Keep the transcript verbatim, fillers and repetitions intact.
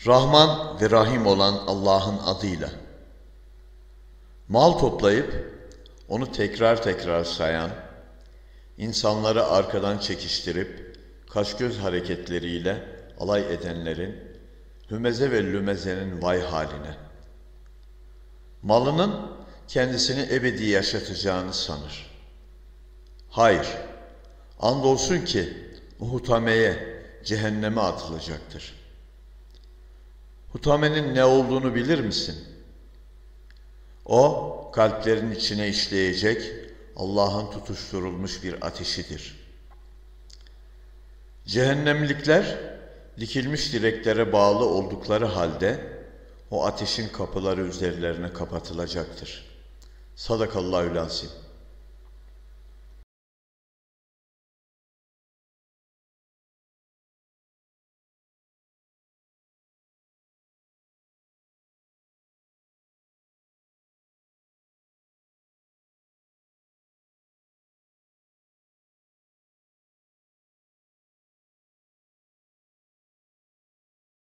Rahman ve Rahim olan Allah'ın adıyla. Mal toplayıp onu tekrar tekrar sayan, insanları arkadan çekiştirip kaşgöz hareketleriyle alay edenlerin, hümeze ve lümezenin vay haline. Malının kendisini ebedi yaşatacağını sanır. Hayır, andolsun ki hutameye, cehenneme atılacaktır. Hutamenin ne olduğunu bilir misin? O, kalplerin içine işleyecek Allah'ın tutuşturulmuş bir ateşidir. Cehennemlikler, dikilmiş direklere bağlı oldukları halde, o ateşin kapıları üzerlerine kapatılacaktır. Sadakallahül azim.